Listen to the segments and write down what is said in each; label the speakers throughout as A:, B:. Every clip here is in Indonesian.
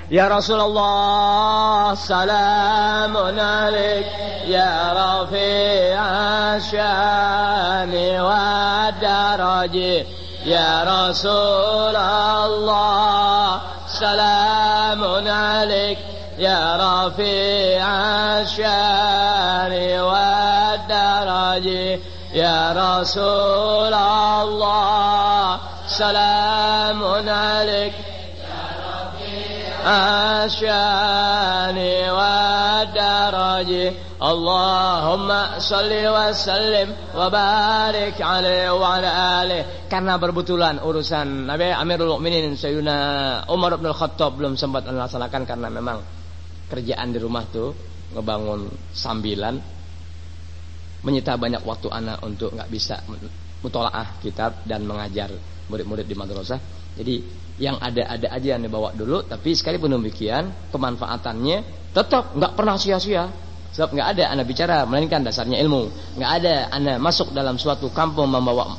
A: Ya Rasulullah, salamun alaik ya rafi'a syani wa daraji. Ya Rasulullah, salamun alaik ya rafi'a syani wa daraji. Ya Rasulullah, salamun alaik asyani wa daraji. Allahumma salli wa sallim wa barik alaihi wa ala alihi. Karena berbetulan urusan Nabi Amirul Mukminin Sayyidina Umar bin Khattab belum sempat melaksanakan karena memang kerjaan di rumah tuh ngebangun sambilan menyita banyak waktu anak untuk nggak bisa mutolaah kitab dan mengajar murid-murid di madrasah. Jadi yang ada-ada aja yang dibawa dulu, tapi sekalipun demikian pemanfaatannya tetap nggak pernah sia-sia. Sebab nggak ada anak bicara melainkan dasarnya ilmu. Nggak ada anak masuk dalam suatu kampung membawa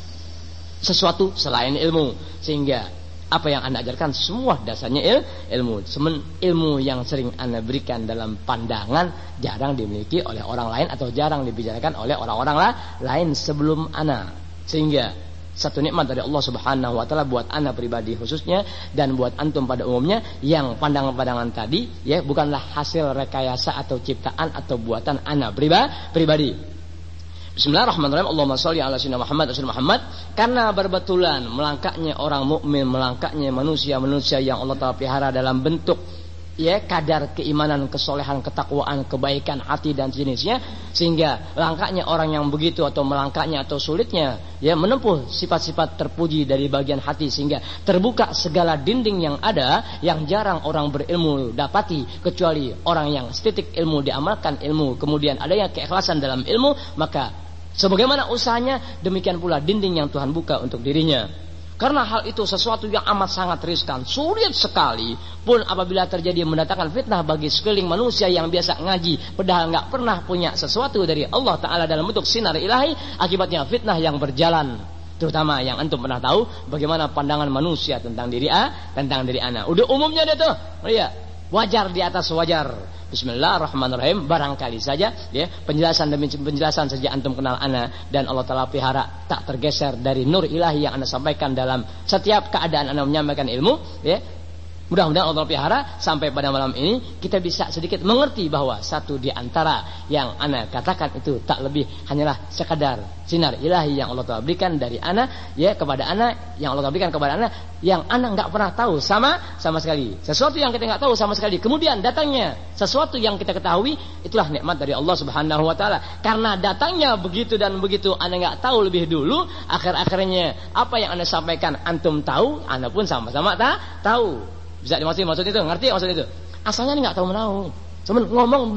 A: sesuatu selain ilmu. Sehingga apa yang anda ajarkan semua dasarnya ilmu. Ilmu yang sering anda berikan dalam pandangan jarang dimiliki oleh orang lain atau jarang dibicarakan oleh orang-orang lain sebelum anda. Sehingga satu nikmat dari Allah Subhanahu wa taala buat ana pribadi khususnya dan buat antum pada umumnya yang pandangan-pandangan tadi ya bukanlah hasil rekayasa atau ciptaan atau buatan ana pribadi. Bismillahirrahmanirrahim. Allahumma shalli ala sayyidina Muhammad Rasul Muhammad. Karena berbetulan melangkahnya orang mukmin, melangkahnya manusia-manusia yang Allah Taala pelihara dalam bentuk ya kadar keimanan, kesolehan, ketakwaan, kebaikan hati dan jenisnya, sehingga langkahnya orang yang begitu atau melangkahnya atau sulitnya ya menempuh sifat-sifat terpuji dari bagian hati, sehingga terbuka segala dinding yang ada yang jarang orang berilmu dapati kecuali orang yang setitik ilmu diamalkan ilmu, kemudian adanya keikhlasan dalam ilmu, maka sebagaimana usahanya demikian pula dinding yang Tuhan buka untuk dirinya. Karena hal itu sesuatu yang amat sangat riskan, sulit sekali pun apabila terjadi mendatangkan fitnah bagi sekeliling manusia yang biasa ngaji, padahal nggak pernah punya sesuatu dari Allah Ta'ala dalam bentuk sinar ilahi, akibatnya fitnah yang berjalan. Terutama yang antum pernah tahu bagaimana pandangan manusia tentang diri tentang diri ana. Udah umumnya dia tuh, ya wajar di atas wajar. Bismillahirrahmanirrahim. Barangkali saja ya penjelasan demi penjelasan saja antum kenal ana dan Allah Ta'ala pelihara tak tergeser dari nur ilahi yang ana sampaikan dalam setiap keadaan ana menyampaikan ilmu ya. Mudah-mudahan Allah pelihara sampai pada malam ini kita bisa sedikit mengerti bahwa satu di antara yang ana katakan itu tak lebih hanyalah sekadar sinar ilahi yang Allah Ta'ala berikan dari ana ya kepada ana, yang Allah Ta'ala berikan kepada ana yang ana nggak pernah tahu sama sekali. Sesuatu yang kita nggak tahu sama sekali, kemudian datangnya sesuatu yang kita ketahui, itulah nikmat dari Allah Subhanahu wa taala. Karena datangnya begitu dan begitu ana nggak tahu lebih dulu, akhir-akhirnya apa yang ana sampaikan antum tahu, ana pun sama-sama tahu. Bisa dimaksud itu, ngerti maksud itu? Asalnya ini nggak tahu menahu, cuman ngomong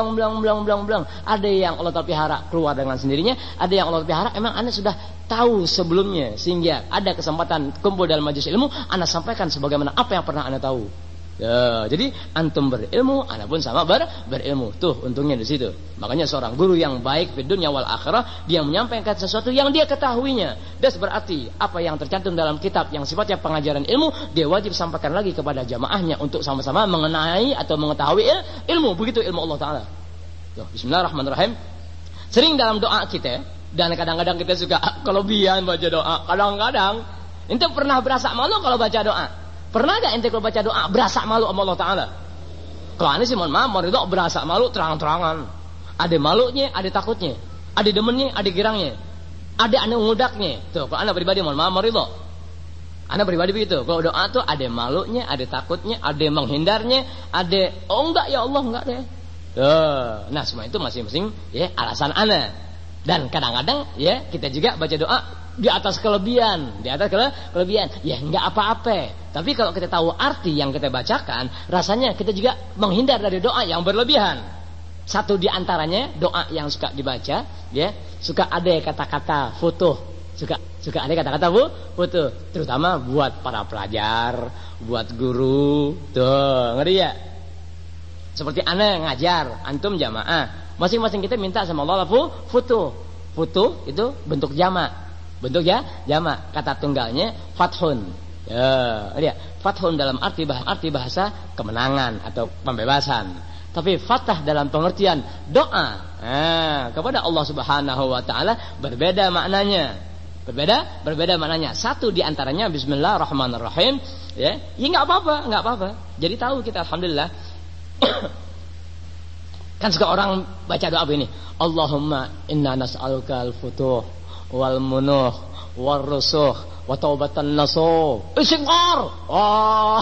A: belang. Ada yang Allah Ta'ala pelihara keluar dengan sendirinya, ada yang Allah pelihara emang anda sudah tahu sebelumnya, sehingga ada kesempatan kumpul dalam majelis ilmu, anda sampaikan sebagaimana apa yang pernah anda tahu. Ya, jadi antum berilmu, anda pun sama berilmu. Tuh untungnya di situ. Makanya seorang guru yang baik di dunia wal akhirah, dia menyampaikan sesuatu yang dia ketahuinya. Das berarti apa yang tercantum dalam kitab yang sifatnya pengajaran ilmu, dia wajib sampaikan lagi kepada jamaahnya untuk sama-sama mengenai atau mengetahui ilmu. Begitu ilmu Allah Ta'ala. Tuh, bismillahirrahmanirrahim. Sering dalam doa kita, dan kadang-kadang kita suka kelebihan baca doa. Kadang-kadang ente pernah berasa malu kalau baca doa. Pernah gak ente kalau baca doa berasa malu sama Allah Ta'ala? Kalau aneh sih mohon maaf, itu berasa malu terang-terangan. Ada malunya, ada takutnya. Ada demennya, ada girangnya. Ada aneh ngudaknya. Tuh, kalau aneh pribadi mohon maaf, itu aneh pribadi begitu. Kalau doa tuh ada malunya, ada takutnya, ada menghindarnya, ada oh enggak ya Allah, enggak deh. Tuh. Nah semua itu masing-masing ya alasan aneh. Dan kadang-kadang ya kita juga baca doa di atas kelebihan, ya enggak apa-apa. Tapi kalau kita tahu arti yang kita bacakan, rasanya kita juga menghindar dari doa yang berlebihan. Satu di antaranya doa yang suka dibaca, ya suka ada kata-kata foto, suka ada kata-kata foto, terutama buat para pelajar, buat guru, tuh ngeri ya. Seperti aneh ngajar, antum jamaah, masing-masing kita minta sama Allah foto itu bentuk jamak. Bentuk ya jamak, kata tunggalnya fathun. Ya, lihat, fathun dalam arti bahasa kemenangan atau pembebasan. Tapi fathah dalam pengertian doa kepada Allah Subhanahu wa taala berbeda maknanya. Berbeda maknanya. Satu di antaranya bismillahirrahmanirrahim, ya. Ya enggak apa-apa. Jadi tahu kita alhamdulillah. Kan suka orang baca doa begini, Allahumma inna nas'aluka al-futuh wal munuh wal rusuh wa taubatan nasuh. Istighfar. Oh.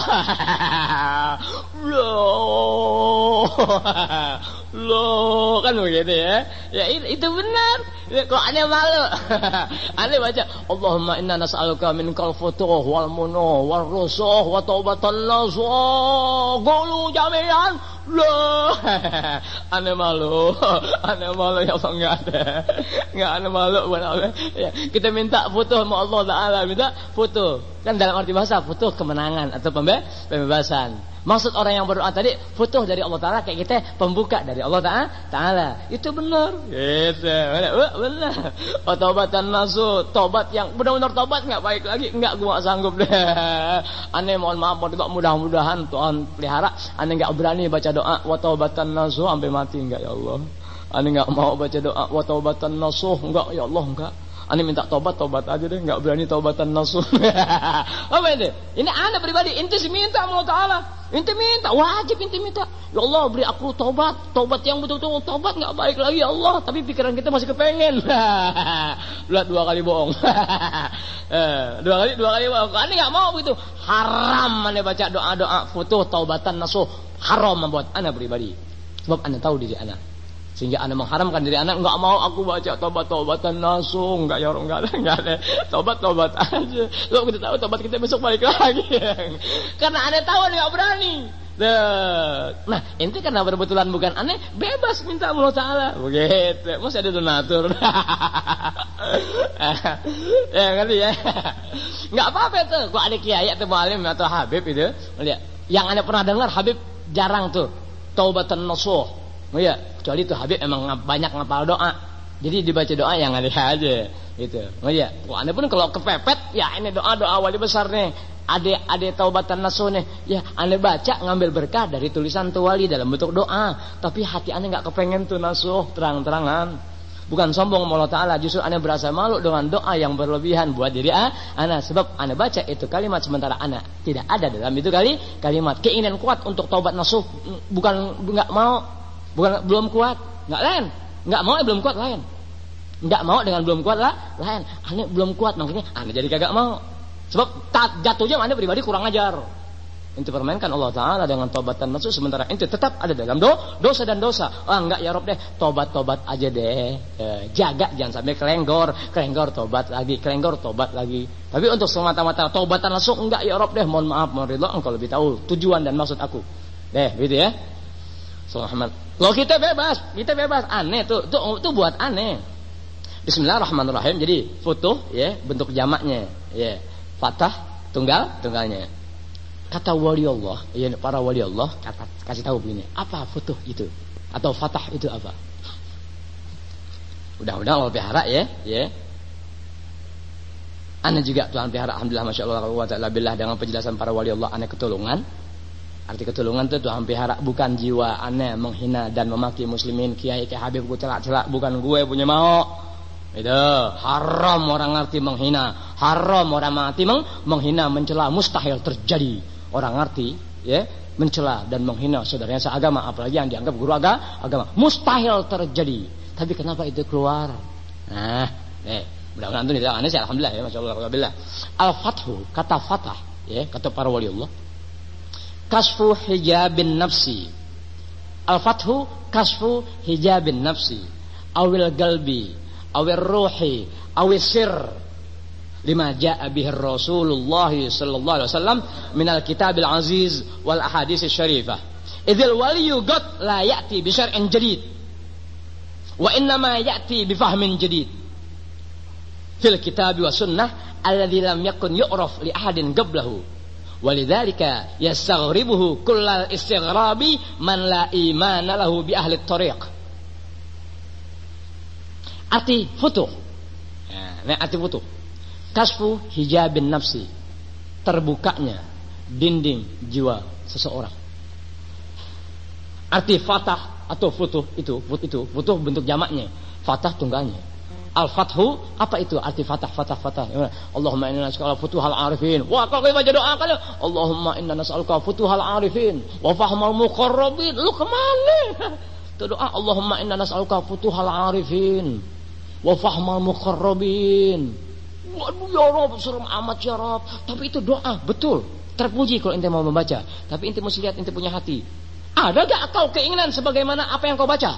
A: Loh, kan begitu ya. Ya itu benar. Kok aneh malu. Aneh baca Allahumma inna nas'aluka minkal futuh wal munuh wal rusuh wa taubatan nasuh. Qulu jami'an. Loh. Aneh malu ya Allah, enggak ada. Enggak aneh malu buat Allah. Ya, kita minta futuh sama Allah Taala, minta futuh. Kan dalam arti bahasa futuh kemenangan atau pembebasan. Maksud orang yang berdoa tadi futuh dari Allah Ta'ala, kayak kita pembuka dari Allah Ta'ala. Itu benar. Gitu. Benar. Taubatan nasuh, tobat yang benar-benar tobat, enggak baik lagi, enggak gua sanggup deh. Aneh mohon maaf, mudah-mudahan Tuhan pelihara aneh enggak berani baca doa wa taubatan nasuh sampai mati, enggak ya Allah. Aneh enggak mau baca doa wa taubatan nasuh, enggak ya Allah, enggak. Aneh minta tobat aja deh, enggak berani taubatan nasuh. Apa ini? Ini aneh pribadi, ente sih minta Allah Ta'ala. Ente minta, wajib ente minta. Ya Allah, beri aku tobat yang betul-betul tobat, enggak baik lagi ya Allah, tapi pikiran kita masih kepengen. Belat 2 kali bohong. Dua kali bohong. Aneh enggak mau begitu. Haram aneh baca doa-doa futuh taubatan nasuh. Haram membuat aneh pribadi. Sebab aneh tahu diri aneh. Sehingga anda mengharamkan diri anak, enggak mau aku baca tobat-tobatan nasuh, enggak ya orang, enggak ada. Tobat aja. Lo kita tahu tobat kita besok balik lagi. Karena anda tahu anda enggak berani. Nah, inti karena berbetulan bukan aneh, bebas minta Allah Ta'ala. Begitu. Masih ada donatur. Ya ngerti ya. Enggak apa-apa itu. Kok ada kiai atau mualim atau habib itu, lihat. Yang anda pernah dengar habib jarang tuh taubatan nasuh. Oh ya, kecuali itu Habib emang banyak ngapal doa. Jadi dibaca doa yang ada aja gitu. Oh ya, Anda pun kalau kepepet, ya ini doa-doa wali besar nih. Ada taubatan nasuh nih. Ya, Anda baca ngambil berkah dari tulisan tu wali dalam bentuk doa. Tapi hati Anda enggak kepengen tuh nasuh terang-terangan. Bukan sombong sama Allah Ta'ala, justru Anda berasa malu dengan doa yang berlebihan buat diri Anda. Sebab Anda baca itu kalimat sementara Anda tidak ada dalam itu kalimat. Keinginan kuat untuk taubat nasuh, bukan enggak mau. Bukan belum kuat, enggak mau belum kuat lain. Enggak mau dengan belum kuat lain. Ane belum kuat makanya ane jadi kagak mau. Sebab jatuhnya ane pribadi kurang ajar. Ente permainkan Allah Ta'ala dengan taubatan nasuh sementara ente tetap ada dalam dosa dan dosa. Enggak ya Rob deh, tobat aja deh. Jaga jangan sampai kelenggor tobat lagi. Tapi untuk semata-mata taubatan nasuh enggak ya Rob deh, mohon maaf, mohon ridho, engkau lebih tahu tujuan dan maksud aku. Gitu ya. Subhanallah. Loh kita bebas. Aneh tuh buat aneh. Bismillahirrahmanirrahim. Jadi futuh ya bentuk jamaknya ya. Fathah tunggalnya. Kata wali Allah, ya para wali Allah kasih tahu begini. Apa futuh itu? Atau fathah itu apa? Mudah-mudahan Allah pelihara ya. Aneh juga Tuhan pelihara, alhamdulillah, masyaallah wa ta'ala billah, dengan penjelasan para wali Allah aneh ketulungan. Arti ketulungan itu Tuhan pelihara, bukan jiwa aneh menghina dan memaki muslimin, kiai Habib gue celak-celak, bukan gue punya mau. Itu haram orang ngerti menghina, haram orang mati menghina, mencela, mustahil terjadi. Orang ngerti ya mencela dan menghina saudaranya seagama, apalagi yang dianggap guru agama, mustahil terjadi. Tapi kenapa itu keluar? Nah, mudah-mudahan itu aneh sih, alhamdulillah ya, masyaallah. Al-fathu, kata fatah ya, kata para wali Allah, kasfu hijabin nafsi. Al-fathu kasfu hijabin nafsi, awil galbi, awil ruhi, awil sir, lima ja'a bihi Rasulullah sallallahu alaihi wasallam minal kitabil aziz wal ahadits syarifah. Idzal waliyu qad la ya'ti bi syar'in jadid, wa innama ya'ti bi fahmin jadid fil kitab wa sunnah alladzi lam yakun yu'raf li ahadin qablahu. Walidzalika yastaghribuhu kullal istighrabi man la imana lahu bi ahli tariq. Arti futuh. Nah, arti futuh. Kasfu hijabin nafsi. terbukanya dinding jiwa seseorang. Arti fatah atau futuh itu futuh bentuk jamaknya, fatah tunggalnya. Al-fathu apa itu arti fatah? Allahumma inna nas'aluka futuhal arifin. Wah, kalau kita baca doa kalian, Allahumma inna nas'aluka futuhal arifin wa fahmal muqarrabin. Lu kemana? Itu doa Allahumma inna nas'aluka futuhal arifin wa fahmal muqarrabin. Waduh ya Rabb, serem amat ya Rabb. Tapi itu doa, betul. Terpuji kalau ente mau membaca. Tapi ente mesti lihat ente punya hati. Ada gak kau keinginan sebagaimana apa yang kau baca?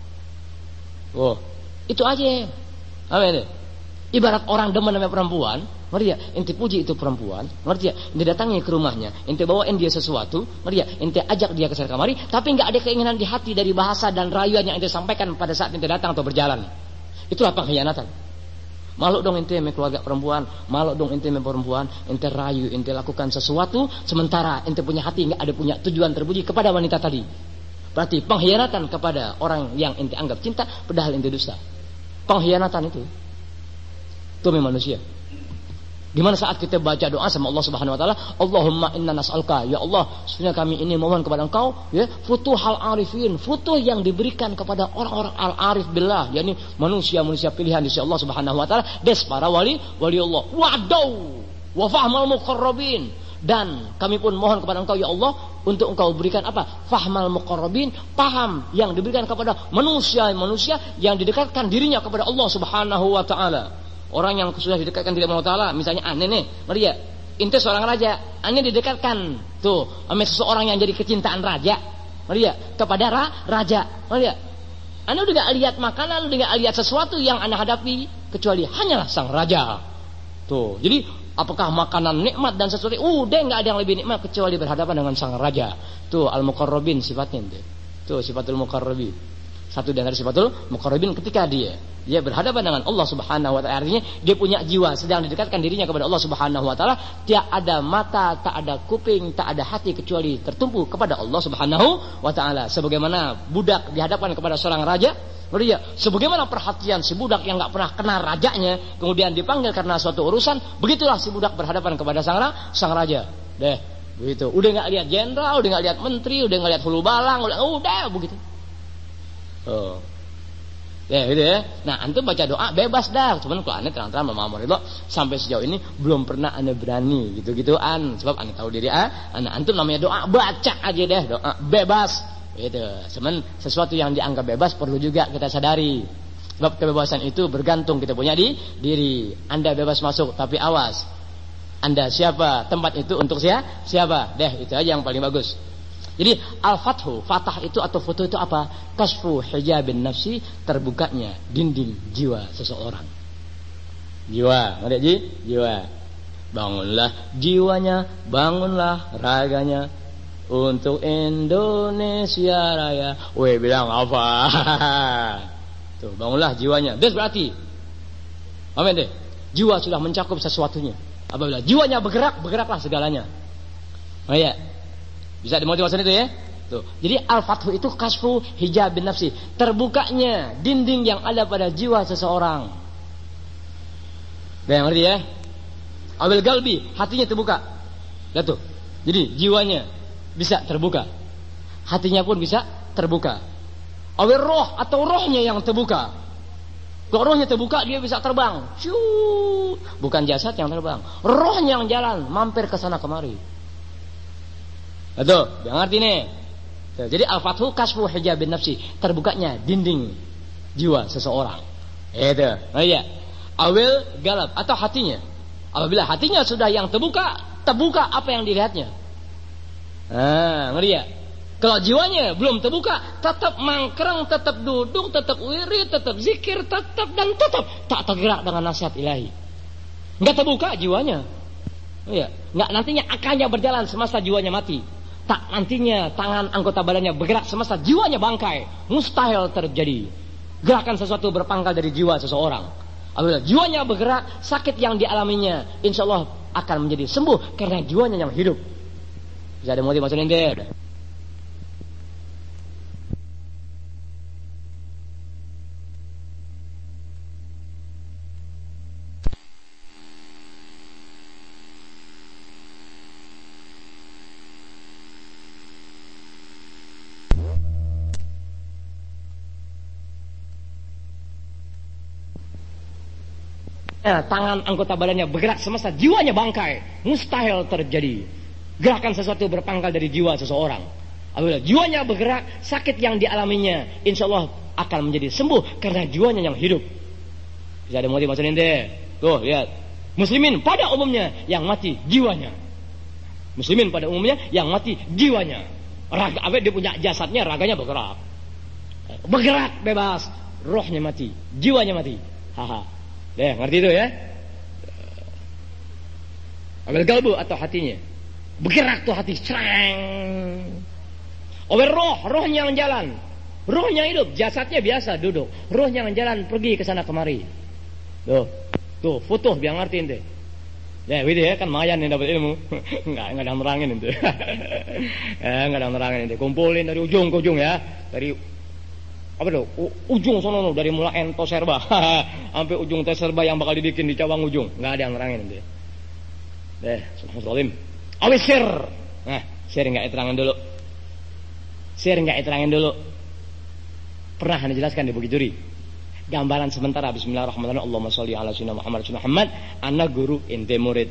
A: Oh, itu aja. Apa itu? Ibarat orang demen sama perempuan, ngerti ya? Ente puji itu perempuan, ngerti ya? Ente datangi ke rumahnya, ente bawain dia sesuatu, ngerti ya? Ente ajak dia ke sana kemari, tapi nggak ada keinginan di hati dari bahasa dan rayuan yang ente sampaikan pada saat ente datang atau berjalan. Itulah pengkhianatan. Malu dong ente sama keluarga perempuan, malu dong ente sama perempuan, ente rayu, ente lakukan sesuatu, sementara ente punya hati nggak ada punya tujuan terpuji kepada wanita tadi. Berarti pengkhianatan kepada orang yang ente anggap cinta, padahal ente dusta. Pengkhianatan itu memang manusia. Di mana saat kita baca doa sama Allah Subhanahu wa taala, Allahumma inna nas'aluka, ya Allah, sesungguhnya kami ini mohon kepada Engkau, ya, futuhal arifin, futuh yang diberikan kepada orang-orang al-arif billah, yakni manusia-manusia pilihan di sisi Allah Subhanahu wa taala, des para wali Allah. Wadaw wa fahmal muqarrabin, dan kami pun mohon kepada Engkau ya Allah untuk Engkau berikan apa? Fahmal muqarrabin, paham yang diberikan kepada manusia-manusia yang didekatkan dirinya kepada Allah Subhanahu wa taala. Orang yang sudah didekatkan diri Allah Ta'ala, misalnya aneh nih, Maria, ente seorang raja, aneh didekatkan tuh sama seseorang yang jadi kecintaan raja, Maria, kepada raja, Maria. Anda udah gak lihat makanan, udah gak lihat sesuatu yang anda hadapi kecuali hanyalah sang raja. Tuh, jadi apakah makanan nikmat dan sesuatu, udah gak ada yang lebih nikmat kecuali berhadapan dengan sang raja. Tuh al-muqarrabin sifatnya tuh sifatul muqarrabin. Satu dari sifatul muqarrabin ketika dia berhadapan dengan Allah Subhanahu wa taala, artinya dia punya jiwa sedang didekatkan dirinya kepada Allah Subhanahu wa taala, tidak ada mata, tak ada kuping, tak ada hati kecuali tertumpu kepada Allah Subhanahu wa taala. Sebagaimana budak dihadapkan kepada seorang raja, sebagaimana perhatian si budak yang enggak pernah kenal rajanya kemudian dipanggil karena suatu urusan, begitulah si budak berhadapan kepada sang raja. Deh, begitu. Udah enggak lihat jenderal, udah enggak lihat menteri, udah enggak lihat hulu balang, udah begitu. Oh. Ya gitu ya. Nah, antum baca doa bebas dah. Cuman kalau aneh terang-terang memang itu sampai sejauh ini belum pernah aneh berani gitu-gituan. Sebab aneh tahu diri antum namanya doa, baca aja deh, doa bebas. Gitu. Cuman sesuatu yang dianggap bebas perlu juga kita sadari. Sebab kebebasan itu bergantung kita punya di diri. Anda bebas masuk, tapi awas. Anda siapa? Tempat itu untuk siapa? Deh, itu aja yang paling bagus. Jadi al-fathu, fatah itu atau futuh itu apa? Kasfu hijabin nafsi, terbukanya dinding jiwa seseorang. Jiwa, ngerti ji? Jiwa. Bangunlah jiwanya, bangunlah raganya untuk Indonesia Raya. Weh, bilang apa? Tuh, bangunlah jiwanya. Itu berarti amin deh. Jiwa sudah mencakup sesuatunya. Apabila jiwanya bergerak, bergeraklah segalanya. Oh iya. Bisa dimotivasi itu ya. Tuh. Jadi al-fathu itu kasfu hijab bin nafsi, terbukanya dinding yang ada pada jiwa seseorang. Udah ngerti ya? Awil galbi, hatinya terbuka. Lihat tuh. Jadi jiwanya bisa terbuka. Hatinya pun bisa terbuka. Awil roh atau rohnya yang terbuka. Kalau rohnya terbuka dia bisa terbang. Shoo. Bukan jasad yang terbang. Rohnya yang jalan mampir ke sana kemari. Betul, yang ngerti nih. Jadi al-fathu kasfu hijabin nafsi, terbukanya dinding jiwa seseorang. Itu. Nah iya. Awil galab atau hatinya. Apabila hatinya sudah yang terbuka apa yang dilihatnya. Nah, ngerti ya? Kalau jiwanya belum terbuka, tetap mangkrang, tetap duduk, tetap wirid, tetap zikir, tetap tak tergerak dengan nasihat ilahi. Enggak terbuka jiwanya. Iya, enggak nantinya akalnya berjalan semasa jiwanya mati. Tak nantinya tangan anggota badannya bergerak semasa jiwanya bangkai. Mustahil terjadi. Gerakan sesuatu berpangkal dari jiwa seseorang. Apabila jiwanya bergerak, sakit yang dialaminya insya Allah akan menjadi sembuh karena jiwanya yang hidup. Bisa ada motivasi maksudnya?
B: tangan anggota badannya bergerak semesta jiwanya bangkai, mustahil terjadi. Gerakan sesuatu berpangkal dari jiwa seseorang. Apabila jiwanya bergerak, sakit yang dialaminya insya Allah akan menjadi sembuh karena jiwanya yang hidup. Bisa ada motif maksudnya ente. Tuh lihat, muslimin pada umumnya yang mati jiwanya. Muslimin pada umumnya yang mati jiwanya. Raga, dia punya jasadnya, raganya bergerak. Bergerak bebas, rohnya mati, jiwanya mati. Haha. Deh, ngerti itu ya? Ambil kalbu atau hatinya. Bergerak tuh hati, serang. Rohnya yang jalan. Rohnya hidup, jasadnya biasa duduk. Rohnya yang jalan pergi ke sana kemari. Tuh, foto biar ngerti ente. Ya, gitu ya, kan mayan yang dapat ilmu. Enggak ada nerangin ente. Enggak ada nerangin ente. Kumpulin dari ujung ke ujung ya. Dari apa tuh? Ujung sono dari mulai Ento Serba sampai ujung Serba yang bakal dibikin di Cawang ujung. Enggak ada yang nerangin ente. Subhanallah. Awis sir. Nah, sir enggak diterangin dulu. Pernah Anda jelaskan di Bukit Duri. Gambaran sementara. Bismillahirrahmanirrahim. Allahumma sholli ala sayyidina Muhammad. Ana guru ente murid.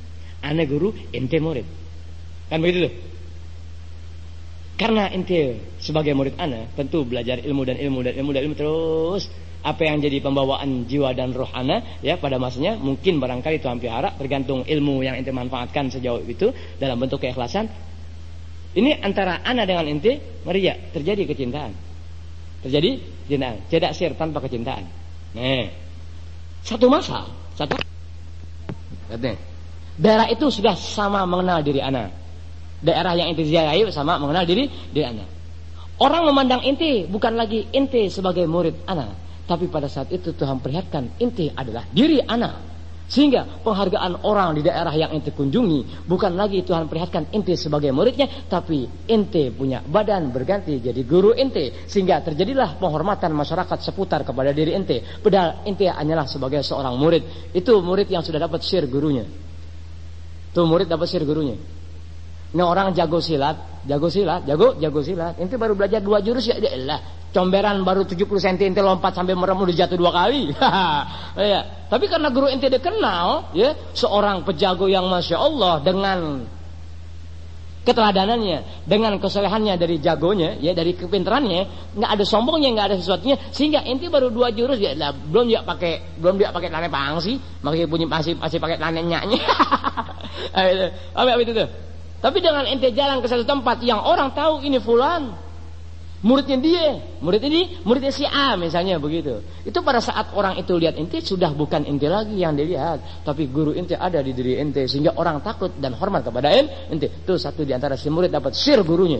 B: Kan begitu tuh. Karena ente sebagai murid ana tentu belajar ilmu terus. Apa yang jadi pembawaan jiwa dan roh ana ya pada masanya mungkin barangkali Tuhan pelihara tergantung ilmu yang ente manfaatkan sejauh itu dalam bentuk keikhlasan. Ini antara ana dengan ente Maria terjadi kecintaan. Tidak sir tanpa kecintaan. Nih, satu daerah itu sudah sama mengenal diri ana. Daerah yang ente ziarahi sama mengenal diri ana. Orang memandang ente bukan lagi ente sebagai murid ana, tapi pada saat itu Tuhan perlihatkan ente adalah diri ana. Sehingga penghargaan orang di daerah yang ente kunjungi bukan lagi Tuhan perlihatkan ente sebagai muridnya, tapi ente punya badan berganti jadi guru ente. Sehingga terjadilah penghormatan masyarakat seputar kepada diri ente. Padahal ente hanyalah sebagai seorang murid. Itu murid yang sudah dapat sir gurunya. Ini orang jago silat. Ente baru belajar 2 jurus ya Allah. Comberan baru 70 cm ente lompat sampai merem udah jatuh 2 kali. Ya. Tapi karena guru ente dikenal, ya, seorang pejago yang masya Allah dengan keteladanannya, dengan kesolehannya dari jagonya, ya, dari kepintarannya, nggak ada sombongnya, nggak ada sesuatunya, sehingga ente baru 2 jurus ya lah, belum dia pakai lane pangsi, makanya punya masih pakai lane nyaknya. Apa itu tuh? Tapi dengan ente jalan ke satu tempat yang orang tahu ini fulan, muridnya si A misalnya begitu. Itu pada saat orang itu lihat ente sudah bukan ente lagi yang dilihat, tapi guru ente ada di diri ente sehingga orang takut dan hormat kepada ente. Itu satu di antara si murid dapat sir gurunya.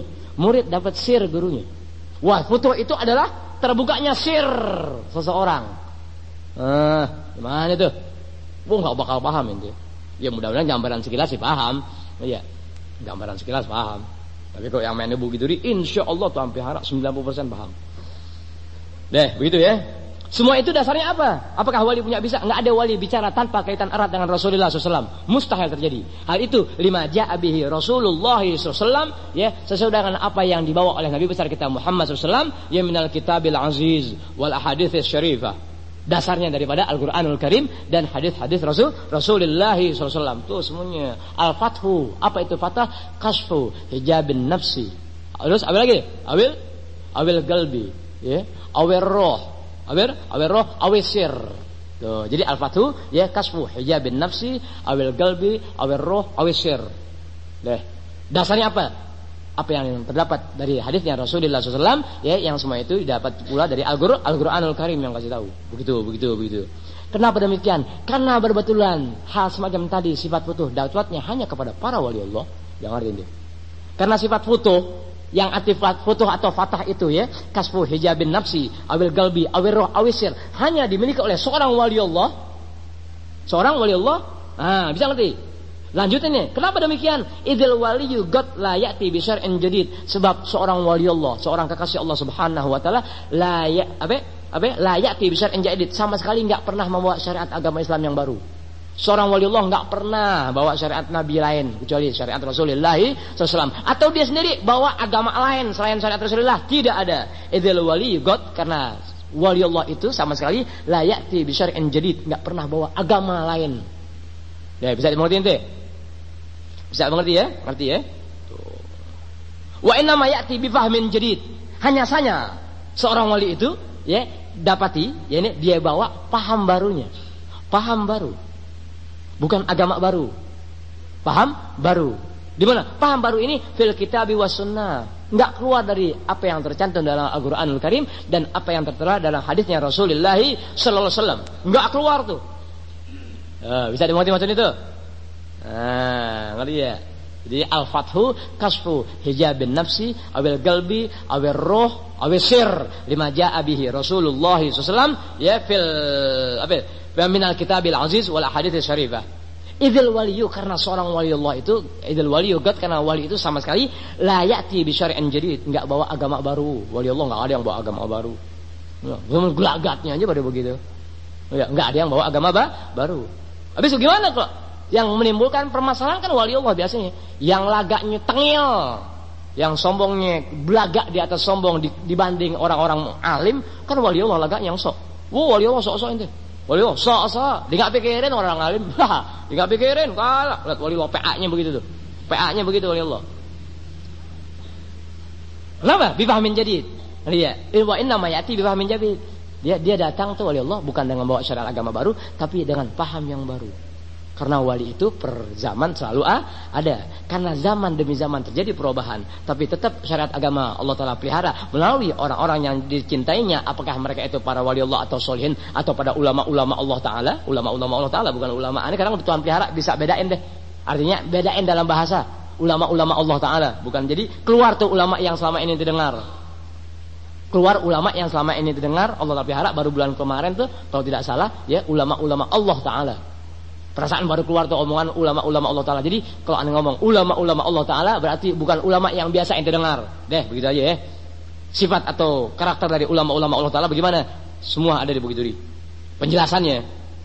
B: Wah, foto itu adalah terbukanya sir seseorang. Gimana itu? Nggak bakal paham ente. Ya mudah-mudahan gambaran sekilas sih paham. Iya. Gambaran sekilas paham. Tapi kalau yang mainnya Bukit Duri, insya Allah Tuhan pelihara 90% paham. Begitu ya. Semua itu dasarnya apa? Apakah wali punya bisa? Enggak ada wali bicara tanpa kaitan erat dengan Rasulullah SAW. Mustahil terjadi. Hal itu lima ja'a bihi Rasulullah SAW, ya, sesuai dengan apa yang dibawa oleh Nabi besar kita Muhammad SAW, ya minal kitabil aziz wal ahadits syarifah. Dasarnya daripada Al-Quranul Karim dan hadis-hadis Rasulullah SAW. Tuh semuanya. Al-Fathu. Apa itu fatah? Kasfu hijabin nafsi. Terus apa lagi? Awil galbi. Ya. Awil roh. Awil roh. Awil sir. Tuh. Jadi Al-Fathu. Ya. Kasfu hijabin nafsi. Awil galbi. Awil roh. Awil sir. Dasarnya apa? Apa yang terdapat dari hadisnya Rasulullah SAW, ya, yang semua itu didapat pula dari Al-Quranul Karim yang kasih tahu. Begitu. Kenapa demikian? Karena berbetulan hal semacam tadi sifat futuh dakwatnya hanya kepada para wali Allah. Jangan arti ini. Karena sifat futuh yang aktifat futuh atau fatah itu, ya, kasfu hijabin nafsi, awil galbi, awil roh, awisir, hanya dimiliki oleh seorang wali Allah. Bisa ngerti? Lanjutin nih, kenapa demikian? Idzal waliyyu qad la ya'ti bi syar'in jadid. Sebab seorang wali Allah, seorang kekasih Allah Subhanahu wa taala la ya'ti bi syar'in jadid, sama sekali enggak pernah membawa syariat agama Islam yang baru. Seorang wali Allah enggak pernah bawa syariat nabi lain kecuali syariat Rasulullah SAW, atau dia sendiri bawa agama lain selain syariat Rasulullah, tidak ada. Idzal waliyyu qad, karena Wali Allah itu sama sekali la ya'ti bi syar'in jadid, enggak pernah bawa agama lain. Ya, bisa dimengerti ente? Bisa mengerti ya? Ngerti ya? Tuh. Wa inna ma ya'ti bi fahmin jadid. Hanya saja seorang wali itu ya dapati ya ini dia bawa paham barunya. Paham baru. Bukan agama baru. Paham baru. Di mana? Paham baru ini fil kitabi was sunnah. Enggak keluar dari apa yang tercantum dalam Al-Qur'anul Karim dan apa yang tertera dalam hadisnya Rasulullah sallallahu alaihi wasallam. Enggak keluar tuh. Bisa dimengerti maksud itu? Ngerti ya? Jadi al-fathu kasfu hijabin nafsi awil galbi awil roh awil sir lima ja'a bihi Rasulullah sallallahu alaihi wasallam ya fil minal kitabil aziz wal ahadits syarifah. Idil waliyu, karena seorang wali Allah itu idil waliyu God, karena wali itu sama sekali la ya'ti bi syar'in jadid, enggak bawa agama baru. Wali Allah enggak ada yang bawa agama baru. Cuma gelagatnya aja pada begitu. Ya, enggak ada yang bawa agama baru. Habis gimana kok? Yang menimbulkan permasalahan kan wali Allah biasanya. Yang lagaknya tengil, yang sombongnya belagak di atas sombong dibanding orang-orang alim, kan wali Allah lagaknya yang sok. Wali Allah sok-sok ente. Wali Allah sok-sok, dia enggak pikirin orang alim. Dia enggak pikirin, kalah. Lihat wali Allah PA-nya begitu tuh. PA-nya begitu wali Allah. Kenapa? Bifahmin jadid. Lihat, wa inna ma ya'ti bifahmin jadid. Dia datang tuh wali Allah bukan dengan bawa syariat agama baru, tapi dengan paham yang baru. Karena wali itu per zaman selalu ada. Karena zaman demi zaman terjadi perubahan, tapi tetap syariat agama Allah Ta'ala pelihara melalui orang-orang yang dicintainya. Apakah mereka itu para wali Allah atau solihin, atau pada ulama-ulama Allah Ta'ala. Ulama-ulama Allah Ta'ala, bukan ulama. Ini kadang Tuhan pelihara bisa bedain deh. Artinya bedain dalam bahasa. Ulama-ulama Allah Ta'ala. Bukan jadi keluar tuh ulama yang selama ini didengar. Keluar ulama yang selama ini didengar Allah Ta'ala pelihara baru bulan kemarin tuh, kalau tidak salah ya, ulama-ulama Allah Ta'ala. Perasaan baru keluar tuh omongan ulama-ulama Allah Ta'ala. Jadi kalau anda ngomong ulama-ulama Allah Ta'ala, berarti bukan ulama yang biasa ente dengar. Deh, begitu aja ya. Sifat atau karakter dari ulama-ulama Allah Ta'ala bagaimana? Semua ada di begitu di penjelasannya.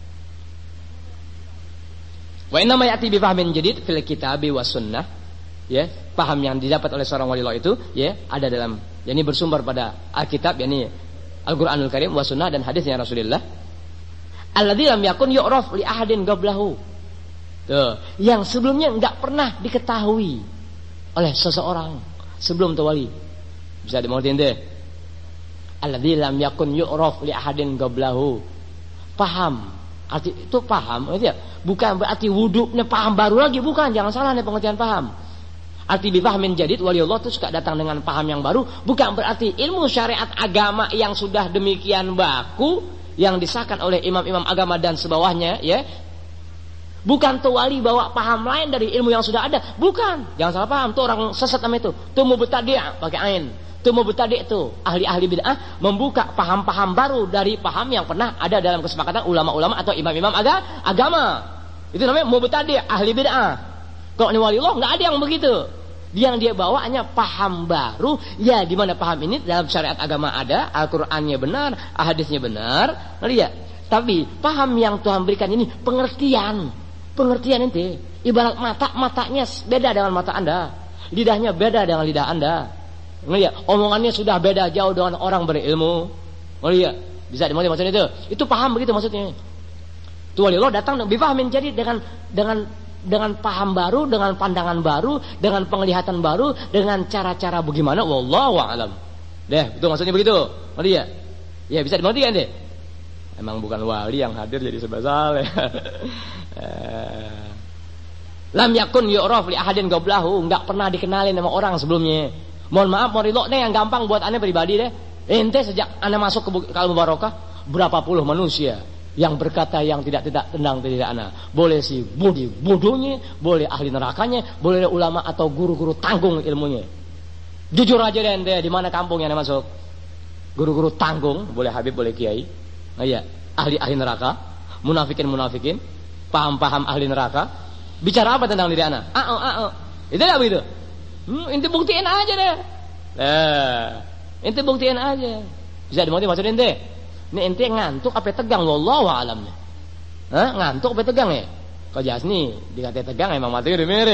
B: Wa inna ma ya'ti bi fahmin jadid fil kitabi was sunnah. Ya, paham yang didapat oleh seorang wali Allah itu ya ada dalam, yakni bersumber pada Alkitab, yakni Al-Qur'anul Karim was sunnah dan hadisnya Rasulullah. Alladzi lam yakun yu'raf li ahadin qablahu. Tuh, yang sebelumnya enggak pernah diketahui oleh seseorang sebelum tu wali. Bisa dimengerti ente? Alladzi lam yakun yu'raf li ahadin qablahu. Paham. Arti itu paham, ya. Bukan berarti wuduknya paham baru lagi, bukan, jangan salah nih pengertian paham. Arti bifahmin jadid, wali Allah itu suka datang dengan paham yang baru, bukan berarti ilmu syariat agama yang sudah demikian baku yang disahkan oleh imam-imam agama dan sebawahnya ya, bukan tuh wali bawa paham lain dari ilmu yang sudah ada, bukan, jangan salah paham, tuh orang sesat namanya tuh mubtadi' pakai ain, tuh mubtadi' tuh ahli-ahli bid'ah membuka paham-paham baru dari paham yang pernah ada dalam kesepakatan ulama-ulama atau imam-imam agama, itu namanya mubtadi' ahli bid'ah. Kalau ini wali Allah nggak ada yang begitu. Yang dia bawa hanya paham baru, ya di mana paham ini dalam syariat agama ada, Al-Qur'annya benar, hadisnya benar, lihat. Tapi paham yang Tuhan berikan ini pengertian itu. Ibarat matanya beda dengan mata Anda, lidahnya beda dengan lidah Anda. Lihat, omongannya sudah beda jauh dengan orang berilmu. Lihat, bisa dimengerti maksudnya itu. Itu paham begitu maksudnya. Tuh wali Allah datang bifahmin jadi dengan paham baru, dengan pandangan baru, dengan penglihatan baru, dengan cara-cara bagaimana, wallahu a'lam. Deh, itu maksudnya begitu. Ngerti ya? Ya bisa dimengerti kan deh? Emang bukan wali yang hadir jadi serba salah. Lam yakun yu'raf li ahadin qablahu, enggak pernah dikenalin sama orang sebelumnya. Mohon maaf, mohon ridho deh yang gampang buat ane pribadi deh. Ente sejak ane masuk ke Al-Mubarakah, berapa puluh manusia yang berkata yang tidak tentang tidak anak, boleh si bodohnya, boleh ahli nerakanya, boleh ulama atau guru-guru tanggung ilmunya. Jujur aja deh ente, di mana kampung yang masuk guru-guru tanggung, boleh habib, boleh kiai, iya, ahli neraka, munafikin, paham ahli neraka, bicara apa tentang diri anak? Itu enggak begitu? Ente buktiin aja deh. Ente buktiin aja. Bisa dimengerti maksud ente? Ini ente ngantuk apa tegang, wallahu a'lam. Ngantuk apa tegang ya? Kau jelas nih dikata tegang emang mati udah merah.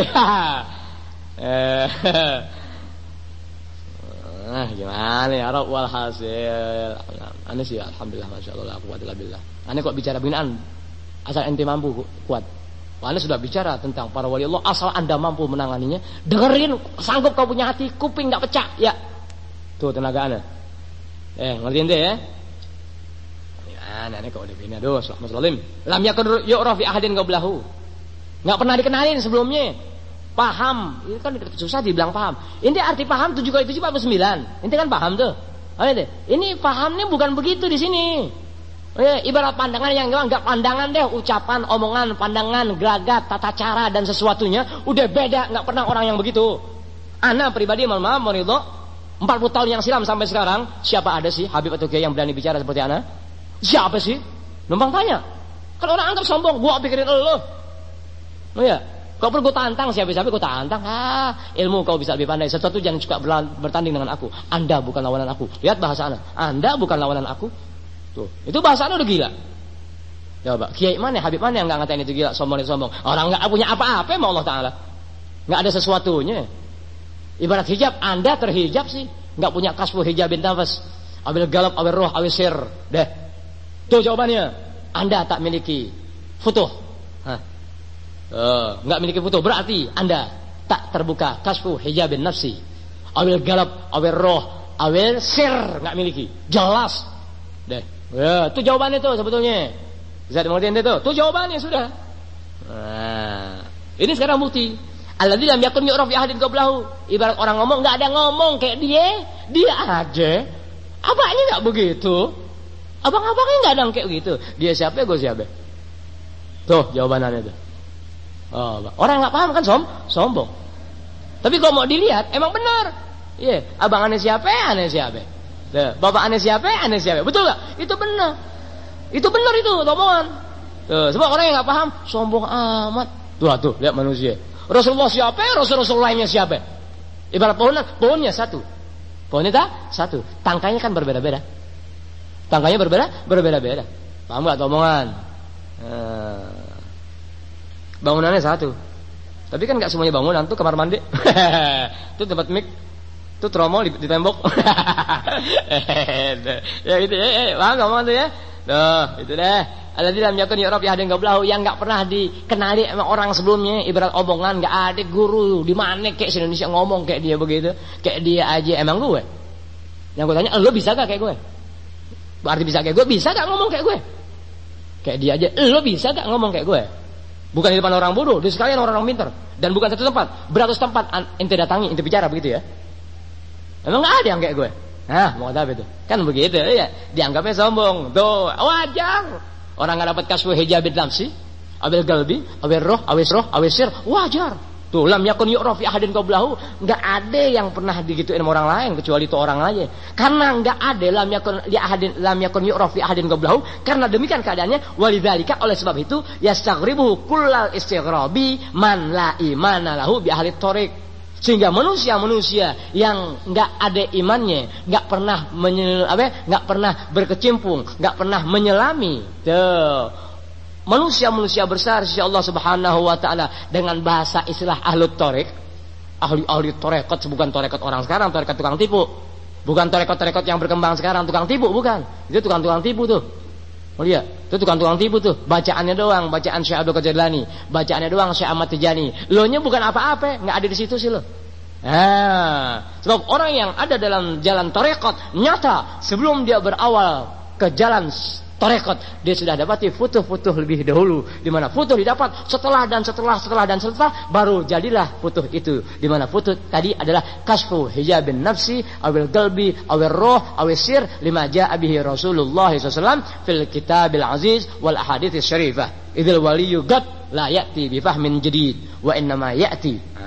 B: Gimana ya, walhasil. Ane sih alhamdulillah masyaallah la quwwata illa billah. Ane kok bicara binaan asal ente mampu kuat. Ane sudah bicara tentang para wali Allah asal Anda mampu menanganinya. Dengerin, sanggup kau punya hati, kuping enggak pecah, ya. Tuh tenaga Ane. Ngerti ente ya? Ya, ane kok udah bina aduh, Mas Salim. Lam yakun yu'raf fi ahadin qablahu. Enggak pernah dikenalin sebelumnya. Paham, ini kan susah dibilang paham. Ini arti paham 7 kali 7 49. Ini kan paham tuh. Ini pahamnya bukan begitu di sini. Ibarat pandangan yang enggak pandangan deh, ucapan, omongan, pandangan, gelagat, tata cara dan sesuatunya udah beda, enggak pernah orang yang begitu. Ana pribadi maaf Ridho, 40 tahun yang silam sampai sekarang, siapa ada sih Habib atau Kiai yang berani bicara seperti ana? Siapa sih? Numpang tanya. Kalau orang antar sombong, gua pikirin elo. Oh ya, kau perlu gue tantang siapa-siapa gue tantang. Ilmu kau bisa lebih pandai. Sesuatu jangan suka bertanding dengan aku. Anda bukan lawanan aku. Lihat bahasa Anda bukan lawanan aku. Tuh, itu bahasa udah gila. Coba, Kiai mana, Habib mana yang nggak ngatain itu gila, sombong itu sombong. Orang nggak punya apa-apa sama Allah Taala. Nggak ada sesuatunya. Ibarat hijab, Anda terhijab sih, nggak punya kasfu hijabin nafas. Awil galab, awil roh, awil sir. Deh. Tuh jawabannya. Anda tak miliki futuh. Nggak miliki futuh berarti Anda tak terbuka kasfu hijabin nafsi. Awil galab, awil roh, awil sir nggak miliki. Jelas. Deh. Ya, itu jawabannya tuh sebetulnya. Bisa dimengerti itu tuh. Tuh jawabannya sudah. Nah, ini sekarang bukti. Alladzi lam yakun yu'raf fi ahadin qablahu. Ibarat orang ngomong enggak ada ngomong kayak dia aja. Abangnya enggak begitu. Abang-abangnya enggak ada kayak gitu. Dia siapa, gue siapa. Tuh jawabannya tuh. Oh, orang enggak paham kan sombong. Tapi kalau mau dilihat emang benar. Iya, abang aneh siapa, aneh siapa. Bapak aneh siapa, aneh siapa. Betul enggak? Itu benar. Itu benar itu omongan. Sebab orang yang enggak paham sombong amat. Tuh, lihat manusia. Rasulullah siapa? Rasul lainnya siapa? Ibarat pohonnya satu. Pohonnya satu. Tangkainya kan berbeda-beda. Tangkainya berbeda-beda. Paham enggak omongan? Bangunannya satu. Tapi kan enggak semuanya bangunan tuh kamar mandi. Itu tempat mik. Itu tromol di tembok. Ya gitu ya. Paham omongan tuh ya? Tuh, itu deh. Alladzi lam yakun yu'raf fi ahadin qablahu, yang enggak pernah dikenali sama orang sebelumnya. Ibarat omongan enggak ada guru di mana kayak Indonesia ngomong kayak dia begitu. Kayak dia aja emang gue. Yang gue tanya, "Lo bisa enggak kayak gue?" Berarti bisa kayak gue, bisa enggak ngomong kayak gue? Kayak dia aja, "Lo bisa enggak ngomong kayak gue?" Bukan di depan orang bodoh, di sekalian orang pintar. Dan bukan satu tempat, beratus tempat ente datangi, ente bicara begitu ya. Emang enggak ada yang kayak gue. Nah, mau apa itu? Kan begitu ya. Dianggapnya sombong. Tuh, wajar. Orang enggak dapat kasfu hijabin nafsi, awil galbi, awil roh, awil sir, wajar. Tuh, lam yakun yu'raf fi ahadin qablahu, enggak ada yang pernah digituin sama orang lain kecuali itu orang aja. Karena enggak ada lam yakun yu'raf fi ahadin qablahu, karena demikian keadaannya, walidzalika, oleh sebab itu yastaghribu kullal istighrabi man la imana lahu bi ahli thoriq. Sehingga manusia-manusia yang enggak ada imannya, enggak pernah berkecimpung, enggak pernah menyelami manusia-manusia besar sisi Allah Subhanahu wa taala dengan bahasa istilah ahli thoriq. Ahli tarekat bukan tarekat orang sekarang, tarekat tukang tipu. Bukan tarekat yang berkembang sekarang tukang tipu, bukan. Itu tukang tipu tuh. Oh iya, itu tukang tipu tuh. Bacaannya doang, bacaan Syekh Abdul Qadir Jilani, bacaannya doang Syekh Ahmad Tijani. Lo-nya bukan apa-apa, enggak ada di situ sih lo. Sebab orang yang ada dalam jalan tarekat nyata sebelum dia berawal ke jalan tarekat, dia sudah dapati futuh lebih dahulu. Di mana futuh didapat setelah baru jadilah futuh itu. Di mana futuh tadi adalah kasfu hijabin nafsi, awil qalbi, awil roh, awil sir, lima ja'a bihi Rasulullah SAW fil kitabil aziz wal ahadits syarifah. Idzal waliyyu qad la ya'ti bi fahmin jadid wa innama ya'ti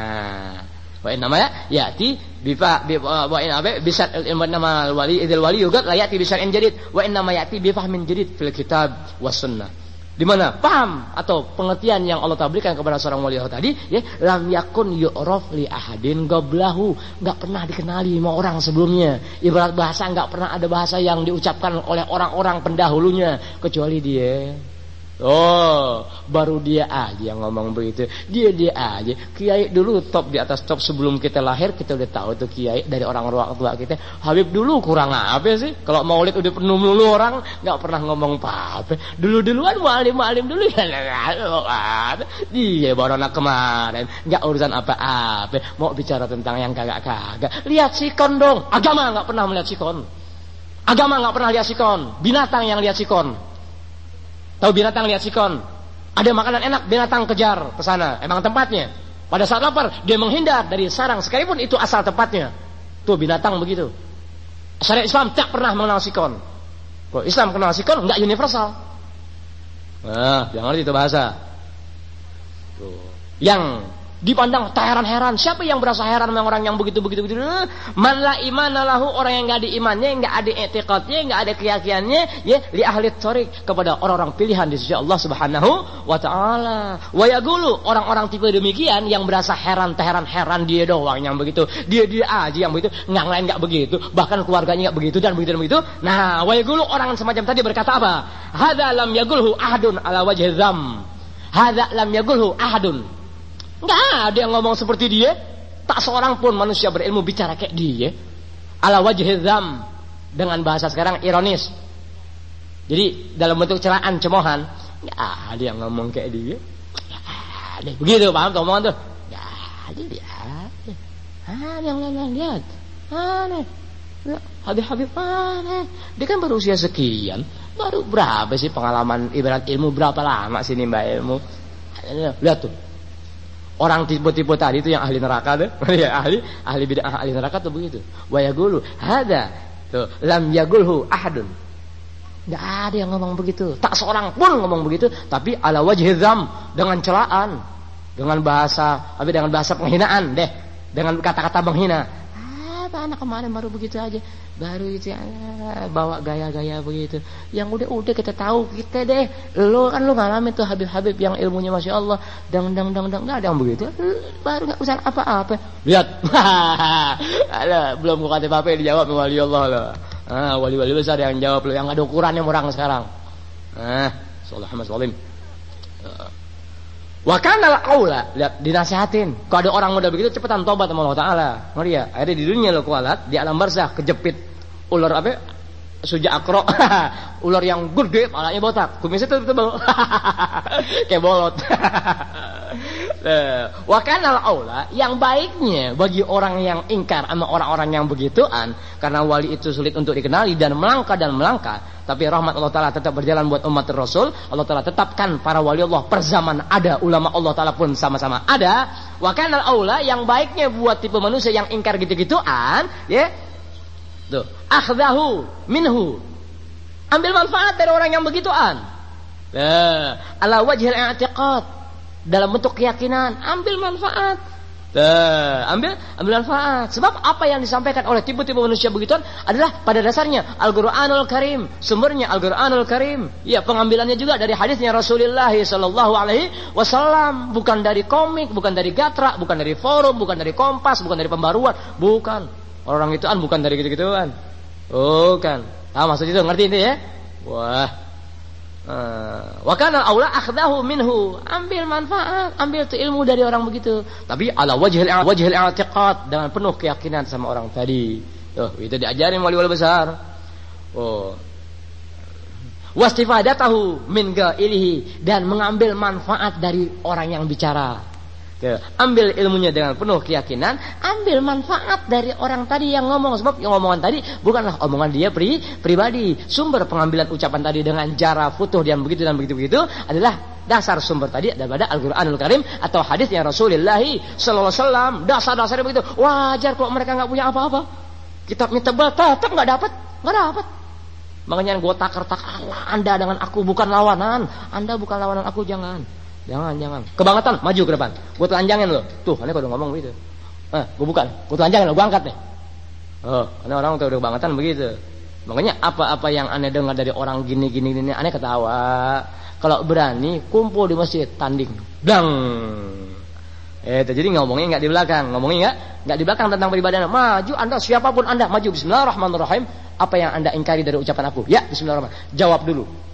B: bi fahmin jadid fil kitab was sunnah. Di mana paham atau pengertian yang Allah berikan kepada seorang wali Allah tadi, ya, lam yakun yu'raf li ahadin qablahu, enggak pernah dikenali sama orang sebelumnya. Ibarat bahasa enggak pernah ada bahasa yang diucapkan oleh orang-orang pendahulunya kecuali dia. Oh, baru dia aja yang ngomong begitu. Dia aja. Kiai dulu top di atas top sebelum kita lahir, kita udah tahu tuh kiai dari orang tua kita. Habib dulu kurang apa sih? Kalau maulid udah penuh melulu orang, nggak pernah ngomong apa-apa. Dulu-duluan mualim dulu ya. Dia baru anak kemarin, nggak urusan apa-apa. Mau bicara tentang yang kagak-kagak. Lihat sikon dong. Agama nggak pernah melihat sikon. Agama nggak pernah lihat sikon. Binatang yang lihat sikon. Tahu binatang lihat sikon. Ada makanan enak, binatang kejar ke sana. Emang tempatnya. Pada saat lapar, dia menghindar dari sarang. Sekalipun itu asal tempatnya. Tuh binatang begitu. Syariat Islam tak pernah mengenal sikon. Kalau Islam kenal sikon, enggak universal. Nah, jangan ngerti itu bahasa. Tuh. Yang dipandang tak heran-heran. Siapa yang berasa heran sama orang yang begitu-begitu? Man la imana lahu, orang yang enggak ada imannya, enggak ada i'tiqadnya, enggak ada keyakinannya, ya, li ahli thariq, kepada orang-orang pilihan di sisi Allah Subhanahu wa taala. Wa yaqulu, orang-orang tipe demikian yang berasa heran, heran dia doang yang begitu. Dia aja yang begitu, yang lain enggak begitu, bahkan keluarganya enggak begitu dan begitu. Nah, wa yaqulu, orang semacam tadi berkata apa? Hadza lam yaqulhu ahadun ala wajhi dzam. Hadza lam yaqulhu ahadun. Enggak ada yang ngomong seperti dia. Tak seorang pun manusia berilmu bicara kayak dia. Ala wajhi dzam, dengan bahasa sekarang ironis. Jadi dalam bentuk celaan, cemohan. Enggak ada yang ngomong kayak dia. Enggak ada. Begitu paham tuh omongan tuh? Enggak ada dia. Yang lain lihat. Aneh. Habib aneh. Dia kan baru usia sekian. Baru berapa sih pengalaman ibarat ilmu, berapa lama sih nimba ilmu? Lihat tuh. Orang tipe-tipe tadi itu yang ahli neraka tuh, ya ahli bid'ah, ahli neraka tuh begitu. Wa yaqulu hadza tuh lam yaqulhu ahadun. Enggak ada yang ngomong begitu. Tak seorang pun ngomong begitu, tapi ala wajhi dzam, dengan celaan, dengan bahasa penghinaan deh, dengan kata-kata menghina. Apa anak kemarin baru begitu aja, baru itu bawa gaya-gaya begitu. Yang udah kita tahu kita deh. Lu ngalamin tuh Habib-habib yang ilmunya Masya Allah, dang nggak ada yang begitu. Baru nggak usah apa-apa. Lihat, ada belum gua kata apa dijawab wali Allah lah. Wali-wali besar yang jawab lo, yang ada ukurannya orang sekarang. Sallallahu alaihi wasallam. Wa kana al-aula, lihat dinasihatin. Kalau ada orang muda begitu cepetan tobat sama Allah Taala. Ngeri ya? Akhirnya di dunia lo kualat, di alam barzah kejepit ular apa? Suja akro. Ular yang gede, palanya botak. Kumisnya tebal. Kayak bolot. Wa kana al-aula, yang baiknya bagi orang yang ingkar sama orang-orang yang begituan, karena wali itu sulit untuk dikenali dan melangkah. Tapi rahmat Allah Ta'ala tetap berjalan buat umat Rasul. Allah Ta'ala tetapkan para wali Allah per zaman ada. Ulama Allah Ta'ala pun sama-sama ada. Wa kana al-aula, yang baiknya buat tipe manusia yang ingkar gitu-gituan, ya. Tuh, akhdahu minhu. Ambil manfaat dari orang yang begituan. Ala wajhil i'tiqad, dalam bentuk keyakinan, ambil manfaat. Ambil manfaat. Sebab apa yang disampaikan oleh tipe-tipe manusia begituan adalah pada dasarnya Al-Qur'anul Karim, sumbernya Al-Qur'anul Karim. Ya, pengambilannya juga dari hadisnya Rasulullah sallallahu alaihi wasallam, bukan dari komik, bukan dari gatra, bukan dari forum, bukan dari Kompas, bukan dari Pembaruan, bukan. Orang ituan bukan dari gitu-gituan. Bukan. Maksud itu ngerti ini ya? Wah. Wa kana aula akhdahu minhu, ambil manfaat, ambil tuh ilmu dari orang begitu, tapi ala wajhil i'tiqad, dengan penuh keyakinan sama orang tadi. Tuh, itu diajarin wali-wali besar. Wastifadatahu min ghairihi, dan mengambil manfaat dari orang yang bicara. Ambil ilmunya dengan penuh keyakinan, ambil manfaat dari orang tadi yang ngomong. Sebab yang ngomongan tadi bukanlah omongan dia pribadi. Sumber pengambilan ucapan tadi dengan cara futuh dan begitu adalah dasar sumber tadi daripada Al-Qur'anul Karim atau hadisnya Rasulullah sallallahu alaihi wasallam. Dasar-dasarnya begitu. Wajar kalau mereka enggak punya apa-apa. Kitabnya tebal, tetap enggak dapat. Makanya gue takar-takar, Anda dengan aku bukan lawanan. Anda bukan lawanan aku, jangan. Kebangetan, maju ke depan. Gue telanjangin lo. Tuh, aneh kalau ngomong begitu. Gue bukan. Gue telanjangin lo, gue angkat nih. Aneh orang tuh udah kebangetan begitu. Makanya apa-apa yang aneh dengar dari orang gini, aneh ketawa. Kalau berani, kumpul di masjid, tanding. Dang. Jadi ngomongnya nggak di belakang. Nggak di belakang tentang peribadahan. Maju Anda, siapapun Anda, maju. Bismillahirrahmanirrahim. Apa yang Anda ingkari dari ucapan aku? Ya, bismillahirrahmanirrahim. Jawab dulu.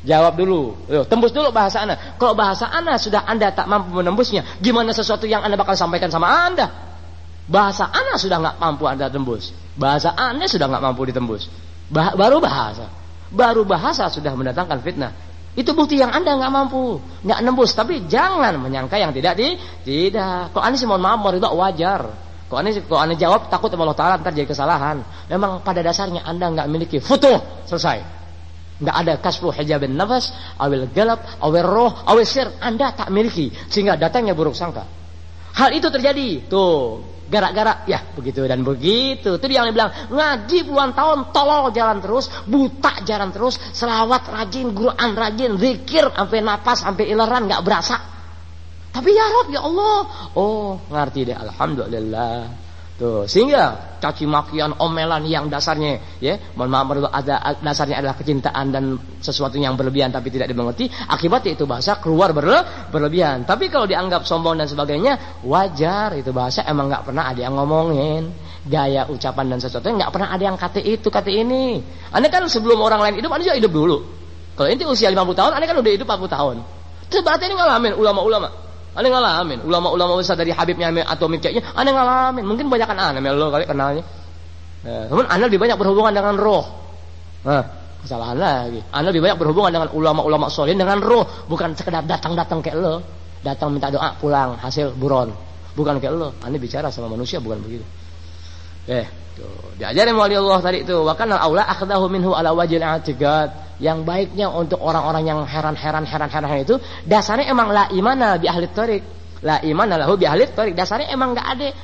B: Jawab dulu. Tembus dulu bahasa Anda. Kalau bahasa Anda sudah Anda tak mampu menembusnya, gimana sesuatu yang Anda bakal sampaikan sama Anda? Bahasa Anda sudah nggak mampu Anda tembus. Bahasa Anda sudah nggak mampu ditembus. Baru bahasa sudah mendatangkan fitnah. Itu bukti yang Anda nggak mampu, nggak nembus. Tapi jangan menyangka yang tidak. Kok Anda sih mohon maaf, itu wajar. Kok Anda jawab takut sama Allah Ta'ala ntar jadi kesalahan. Memang pada dasarnya Anda nggak memiliki futuh, selesai. Nggak ada kasfu hijabin nafas, awil galab, awil roh, awil sir. Anda tak miliki, sehingga datangnya buruk sangka. Hal itu terjadi, tuh, gara-gara, ya begitu dan begitu. Itu dia yang bilang, ngaji puluhan tahun, tolol jalan terus, buta jalan terus, selawat rajin, Quran rajin, zikir, sampai napas, sampai ileran, nggak berasa. Tapi ya Rabb, ya Allah, oh ngerti deh, alhamdulillah. Tuh, sehingga caci makian, omelan yang dasarnya ya, mohon maaf ada dasarnya adalah kecintaan dan sesuatu yang berlebihan tapi tidak dimengerti, akibatnya itu bahasa keluar berlebihan. Tapi kalau dianggap sombong dan sebagainya, wajar, itu bahasa emang nggak pernah ada yang ngomongin. Gaya ucapan dan sesuatu nggak pernah ada yang kata itu, kata ini. Anda kan sebelum orang lain hidup, Anda juga hidup dulu. Kalau ini usia 50 tahun, Anda kan udah hidup 40 tahun. Terus berarti ini ngalamin ulama-ulama. Anda ngalamin ulama-ulama besar dari Habibnya atau Miknya, Anda ngalamin. Mungkin banyakan Anda lo kali kenalnya. Namun Anda lebih banyak berhubungan dengan roh. Kesalahan lagi. Anda lebih banyak berhubungan dengan ulama-ulama solihin dengan roh, bukan sekedar datang-datang kayak lo. Datang minta doa, pulang hasil buron. Bukan kayak lo. Anda bicara sama manusia bukan begitu. Tuh, diajarin wali Allah tadi itu, wa kana aula akhdahu minhu ala wajil i'tiqad. Yang baiknya untuk orang-orang yang heran-heran itu dasarnya emang la imana bi ahli thariq. La imana lahu bi ahli thariq. Dasarnya emang enggak ada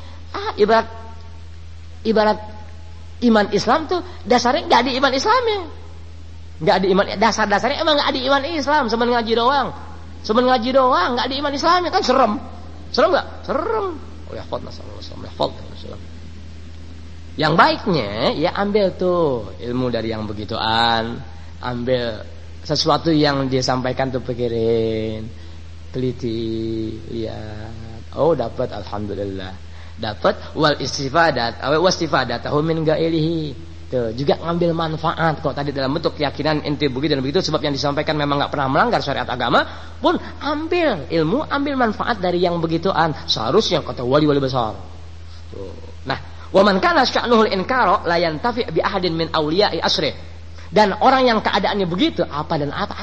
B: ibarat iman Islam tuh dasarnya enggak ada iman Islamnya. Enggak ada iman, dasar-dasarnya emang enggak ada iman Islam, cuma ngaji doang. Cuma ngaji doang, enggak ada iman Islamnya, kan serem. Serem enggak? Serem. Oh ya khot nasallallahu. Yang baiknya ya ambil tuh ilmu dari yang begituan. Ambil sesuatu yang dia sampaikan tuh, pikirin, teliti, lihat. Oh dapat, alhamdulillah. Dapat wal istifadat, wastifadatahu min gairihi. Tuh, juga ngambil manfaat. Kok tadi dalam bentuk keyakinan inti begitu dan begitu, sebab yang disampaikan memang enggak pernah melanggar syariat agama, pun ambil ilmu, ambil manfaat dari yang begituan. Seharusnya kata wali-wali besar. Tuh. Nah, wa man kana sya'nuhul inkara la yantafi bi ahadin min awliya'i asrih. Dan orang yang keadaannya begitu, apa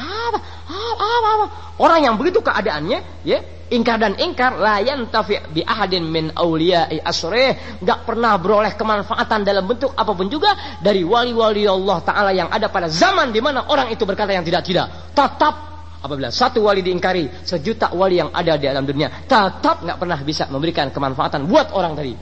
B: orang yang begitu keadaannya, ya, ingkar dan ingkar, la yantafi bi ahadin min auliya'i asrih, enggak pernah beroleh kemanfaatan dalam bentuk apapun juga dari wali-wali Allah Ta'ala yang ada pada zaman di mana orang itu berkata yang tidak-tidak. Tetap apabila satu wali diingkari, sejuta wali yang ada di alam dunia tetap enggak pernah bisa memberikan kemanfaatan buat orang tadi.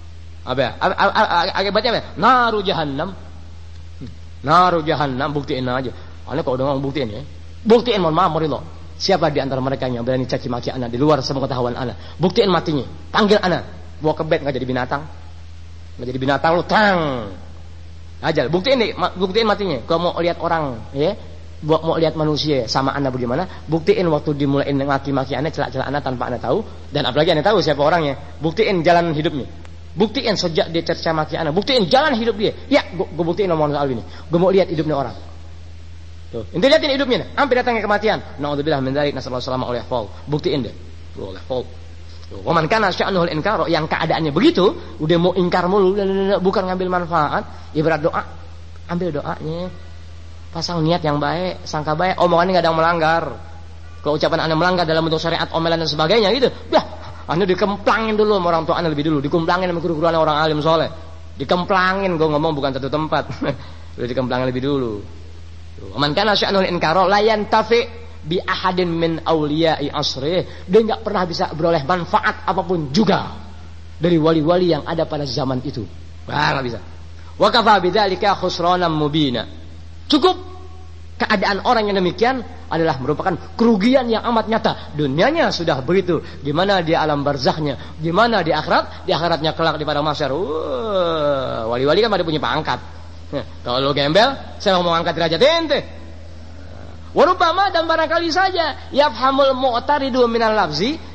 B: Akibatnya apa? Naru jahannam. Naru jahannam, buktiin aja. Anda kalau udah ngomong buktiin ya. Buktiin, mohon maaf Morilo. Siapa di antara mereka yang berani caci maki Anda di luar sepengetahuan Anda? Buktiin matinya. Panggil Anda. Bawa ke bed, enggak jadi binatang. Enggak jadi binatang lu tang. Ajal, buktiin nih, buktiin matinya. Kalau mau lihat orang, ya, mau lihat manusia sama Anda bagaimana? Buktiin waktu dimulain maki-maki Anda, celak-celak Anda tanpa Anda tahu, dan apalagi Anda tahu siapa orangnya. Buktiin jalan hidupnya. Buktiin sejak dia cerca maki Anda, buktiin jalan hidup dia. Ya, gue buktiin ngomong soal ini. Gue mau lihat hidupnya orang. Tuh, inti lihatin hidupnya, hampir datangnya kematian. Naudzubillah min dzalik, nasallahu alaihi oleh fal. Buktiin deh. Oleh fal. Wa man kana sya'nuhul inkar, yang keadaannya begitu, udah mau ingkar mulu, bukan ngambil manfaat, ibarat doa. Ambil doanya. Pasang niat yang baik, sangka baik, omongannya enggak ada yang melanggar. Kalau ucapan Anda melanggar dalam bentuk syariat, omelan dan sebagainya gitu, dah Anda dikemplangin dulu sama orang tua Anda lebih dulu, dikemplangin sama guru-guru orang alim soleh, dikemplangin. Gue ngomong bukan satu tempat, udah dikemplangin lebih dulu. Man kana sya'nul inkara la yantafi bi ahadin min auliya'i asrih. Dia enggak pernah bisa beroleh manfaat apapun juga dari wali-wali yang ada pada zaman itu. Enggak bisa. Wa kafa bidzalika khusranan mubina. Cukup keadaan orang yang demikian adalah merupakan kerugian yang amat nyata. Dunianya sudah begitu, gimana di alam barzakhnya, gimana di akhirat? Di akhiratnya kelak di padang mahsyar. Wali-wali kan pada punya pangkat. Kalau lo gembel, saya mau angkat derajat ente. Warubama, dan barangkali saja yafhamul mu'taridu minal lafzi,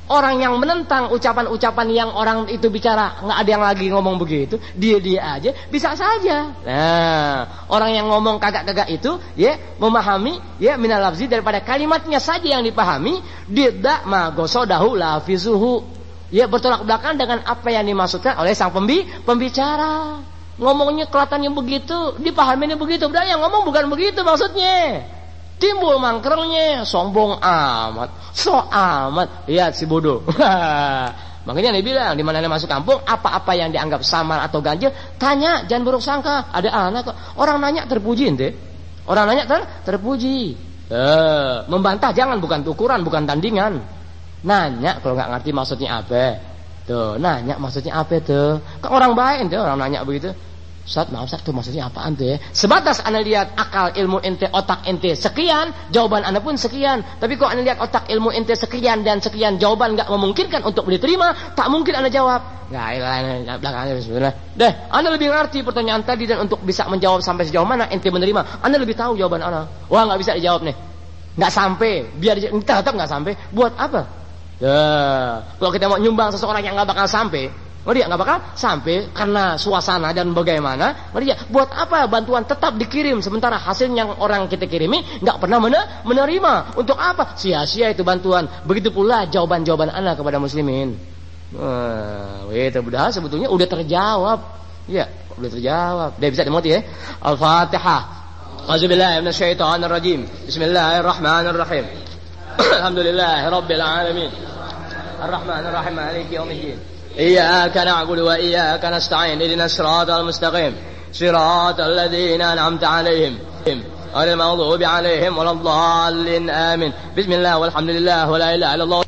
B: orang yang menentang ucapan-ucapan yang orang itu bicara, nggak ada yang lagi ngomong begitu, dia aja bisa saja. Nah, orang yang ngomong kagak-kagak itu, ya, memahami, ya, minal lafzi, daripada kalimatnya saja yang dipahami, tidak magosodahu lafizuhu, ya, bertolak belakang dengan apa yang dimaksudkan oleh sang pembicara. Ngomongnya kelihatannya begitu, dipahaminya begitu, udah yang ngomong bukan begitu maksudnya. Timbul mangkernya, sombong amat, so amat, lihat si bodoh. Makanya dia bilang, di mana dia masuk kampung, apa-apa yang dianggap samar atau ganjil, tanya, jangan buruk sangka. Ada anak kok, orang nanya terpuji ente. Orang nanya terpuji. Membantah jangan, bukan ukuran, bukan tandingan. Nanya kalau nggak ngerti maksudnya apa. Tuh, nanya maksudnya apa tuh? Kan orang baik ente, orang nanya begitu. Ustaz, maaf Ustaz, itu maksudnya apaan tuh ya? Sebatas anda lihat akal ilmu ente, otak ente sekian, jawaban anda pun sekian. Tapi kalau anda lihat otak ilmu ente sekian dan sekian, jawaban nggak memungkinkan untuk diterima, tak mungkin anda jawab. Nggak, belakangnya sebenarnya. Deh, anda lebih ngerti pertanyaan tadi, dan untuk bisa menjawab sampai sejauh mana ente menerima, anda lebih tahu jawaban anda. Wah, nggak bisa dijawab nih, nggak sampai, biar tetap nggak sampai. Buat apa? Kalau kita mau nyumbang seseorang yang nggak bakal sampai, dia nggak bakal sampai karena suasana dan bagaimana. Dia buat apa bantuan tetap dikirim sementara hasil yang orang kita kirimi nggak pernah menerima. Untuk apa? Sia-sia itu bantuan. Begitu pula jawaban-jawaban anak kepada muslimin. Itu udah sebetulnya udah terjawab. Ya, udah terjawab. Dia bisa dimoti ya. Al-Fatihah. A'udzubillahi minasyaitonirrajim. Bismillahirrahmanirrahim. Alhamdulillahirabbil alamin. Ar-Rahmanir-Rahim. Maliki yaumiddin. إياك نعبد وإياك نستعين اهدنا الصراط المستقيم صراط الذين أنعمت عليهم غير المغضوب عليهم ولا الضالين آمين بسم الله والحمد لله ولا إله إلا الله